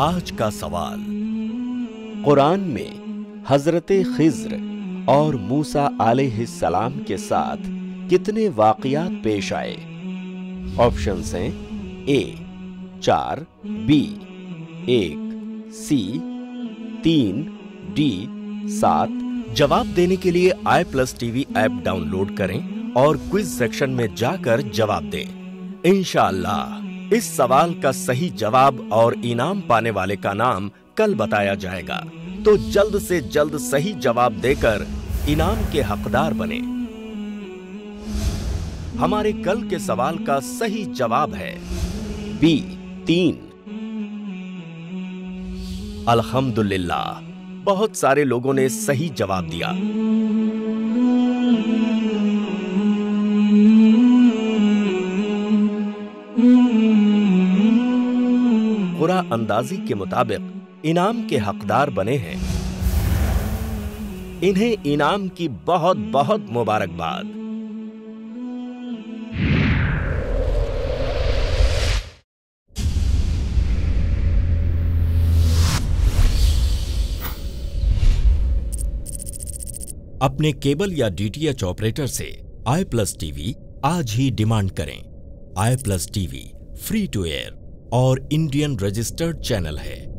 आज का सवाल, कुरान में हजरते खिज्र और मूसा अलैहिस्सलाम के साथ कितने वाक़ियात पेश आए? ऑप्शंस हैं ए 4, बी 1, सी 3, डी 7। जवाब देने के लिए i+tv ऐप डाउनलोड करें और क्विज सेक्शन में जाकर जवाब दें। इंशाअल्लाह इस सवाल का सही जवाब और इनाम पाने वाले का नाम कल बताया जाएगा, तो जल्द से जल्द सही जवाब देकर इनाम के हकदार बने। हमारे कल के सवाल का सही जवाब है बी 3। अल्हम्दुलिल्लाह, बहुत सारे लोगों ने सही जवाब दिया। कुरा अंदाजी के मुताबिक इनाम के हकदार बने हैं। इन्हें इनाम की बहुत बहुत मुबारकबाद। अपने केबल या डीटीएच ऑपरेटर से i+tv आज ही डिमांड करें। i+tv फ्री टू एयर और इंडियन रजिस्टर्ड चैनल है।